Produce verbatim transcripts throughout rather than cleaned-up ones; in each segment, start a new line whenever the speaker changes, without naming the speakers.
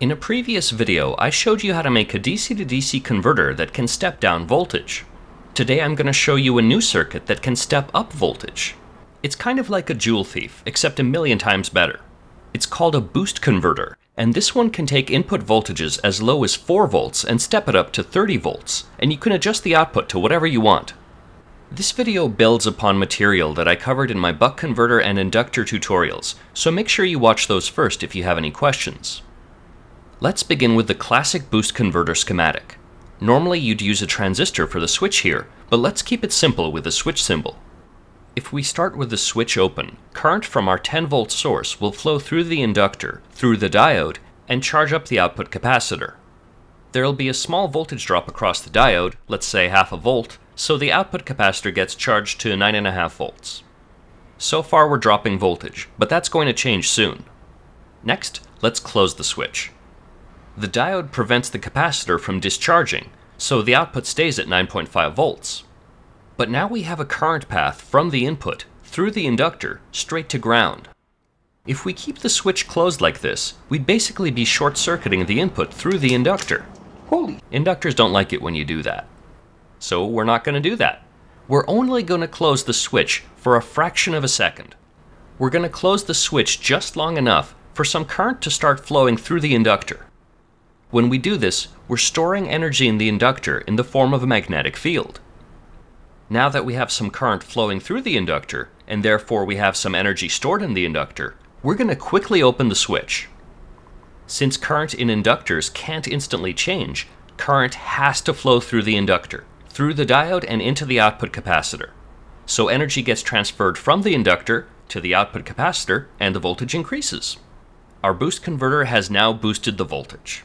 In a previous video, I showed you how to make a D C to D C converter that can step down voltage. Today I'm going to show you a new circuit that can step up voltage. It's kind of like a joule thief, except a million times better. It's called a boost converter, and this one can take input voltages as low as four volts and step it up to thirty volts, and you can adjust the output to whatever you want. This video builds upon material that I covered in my buck converter and inductor tutorials, so make sure you watch those first if you have any questions. Let's begin with the classic boost converter schematic. Normally you'd use a transistor for the switch here, but let's keep it simple with a switch symbol. If we start with the switch open, current from our ten volt source will flow through the inductor, through the diode, and charge up the output capacitor. There will be a small voltage drop across the diode, let's say half a volt, so the output capacitor gets charged to nine point five volts. So far we're dropping voltage, but that's going to change soon. Next, let's close the switch. The diode prevents the capacitor from discharging, so the output stays at nine point five volts. But now we have a current path from the input, through the inductor, straight to ground. If we keep the switch closed like this, we'd basically be short-circuiting the input through the inductor. Holy! Inductors don't like it when you do that. So we're not going to do that. We're only going to close the switch for a fraction of a second. We're going to close the switch just long enough for some current to start flowing through the inductor. When we do this, we're storing energy in the inductor in the form of a magnetic field. Now that we have some current flowing through the inductor, and therefore we have some energy stored in the inductor, we're going to quickly open the switch. Since current in inductors can't instantly change, current has to flow through the inductor, through the diode and into the output capacitor. So energy gets transferred from the inductor to the output capacitor, and the voltage increases. Our boost converter has now boosted the voltage.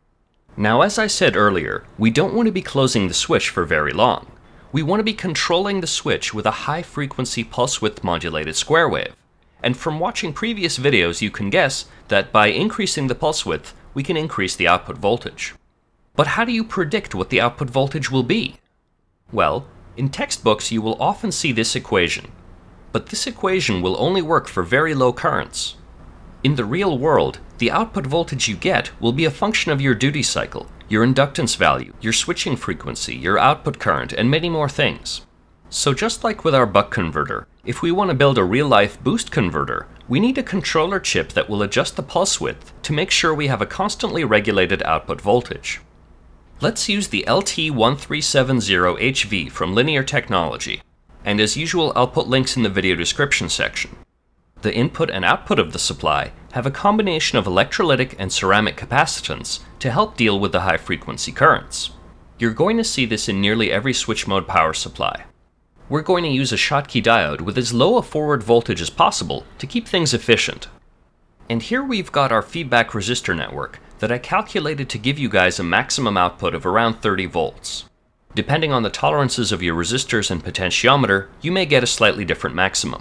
Now, as I said earlier, we don't want to be closing the switch for very long. We want to be controlling the switch with a high-frequency pulse-width modulated square wave. And from watching previous videos, you can guess that by increasing the pulse width, we can increase the output voltage. But how do you predict what the output voltage will be? Well, in textbooks you will often see this equation. But this equation will only work for very low currents. In the real world, the output voltage you get will be a function of your duty cycle, your inductance value, your switching frequency, your output current, and many more things. So just like with our buck converter, if we want to build a real-life boost converter, we need a controller chip that will adjust the pulse width to make sure we have a constantly regulated output voltage. Let's use the L T one three seven zero H V from Linear Technology, and as usual I'll put links in the video description section. The input and output of the supply have a combination of electrolytic and ceramic capacitance to help deal with the high-frequency currents. You're going to see this in nearly every switch mode power supply. We're going to use a Schottky diode with as low a forward voltage as possible to keep things efficient. And here we've got our feedback resistor network that I calculated to give you guys a maximum output of around thirty volts. Depending on the tolerances of your resistors and potentiometer, you may get a slightly different maximum.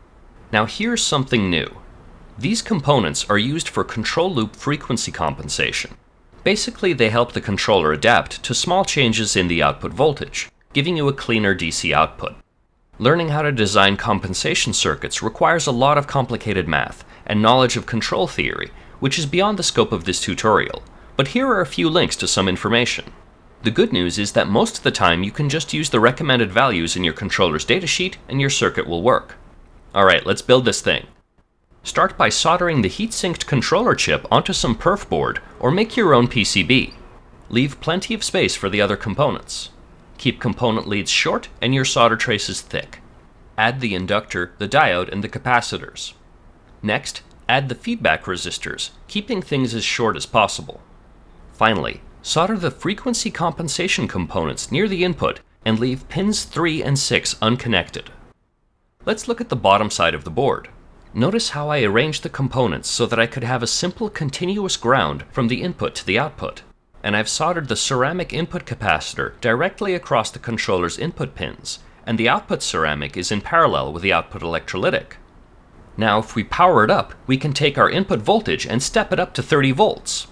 Now here's something new. These components are used for control loop frequency compensation. Basically, they help the controller adapt to small changes in the output voltage, giving you a cleaner D C output. Learning how to design compensation circuits requires a lot of complicated math and knowledge of control theory, which is beyond the scope of this tutorial, but here are a few links to some information. The good news is that most of the time you can just use the recommended values in your controller's datasheet and your circuit will work. Alright, let's build this thing. Start by soldering the heat-sinked controller chip onto some perf board or make your own P C B. Leave plenty of space for the other components. Keep component leads short and your solder traces thick. Add the inductor, the diode, and the capacitors. Next, add the feedback resistors, keeping things as short as possible. Finally, solder the frequency compensation components near the input and leave pins three and six unconnected. Let's look at the bottom side of the board. Notice how I arranged the components so that I could have a simple continuous ground from the input to the output. And I've soldered the ceramic input capacitor directly across the controller's input pins, and the output ceramic is in parallel with the output electrolytic. Now if we power it up, we can take our input voltage and step it up to thirty volts.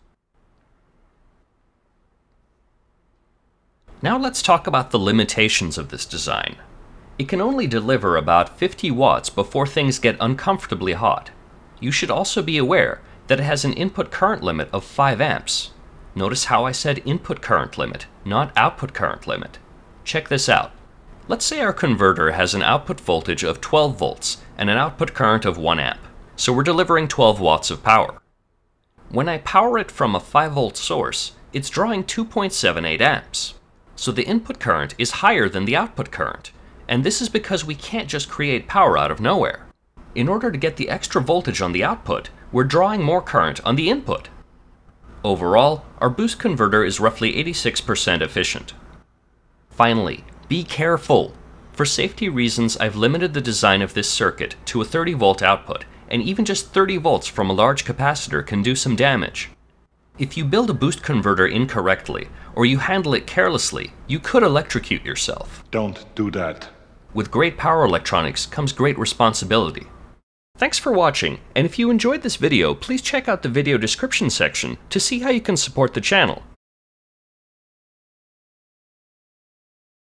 Now let's talk about the limitations of this design. It can only deliver about fifty watts before things get uncomfortably hot. You should also be aware that it has an input current limit of five amps. Notice how I said input current limit, not output current limit. Check this out. Let's say our converter has an output voltage of twelve volts and an output current of one amp, so we're delivering twelve watts of power. When I power it from a five volt source, it's drawing two point seven eight amps. So the input current is higher than the output current, and this is because we can't just create power out of nowhere. In order to get the extra voltage on the output, we're drawing more current on the input. Overall, our boost converter is roughly eighty-six percent efficient. Finally, be careful! For safety reasons, I've limited the design of this circuit to a thirty volt output, and even just thirty volts from a large capacitor can do some damage. If you build a boost converter incorrectly, or you handle it carelessly, you could electrocute yourself.
Don't do that.
With great power electronics comes great responsibility. Thanks for watching, and if you enjoyed this video, please check out the video description section to see how you can support the channel.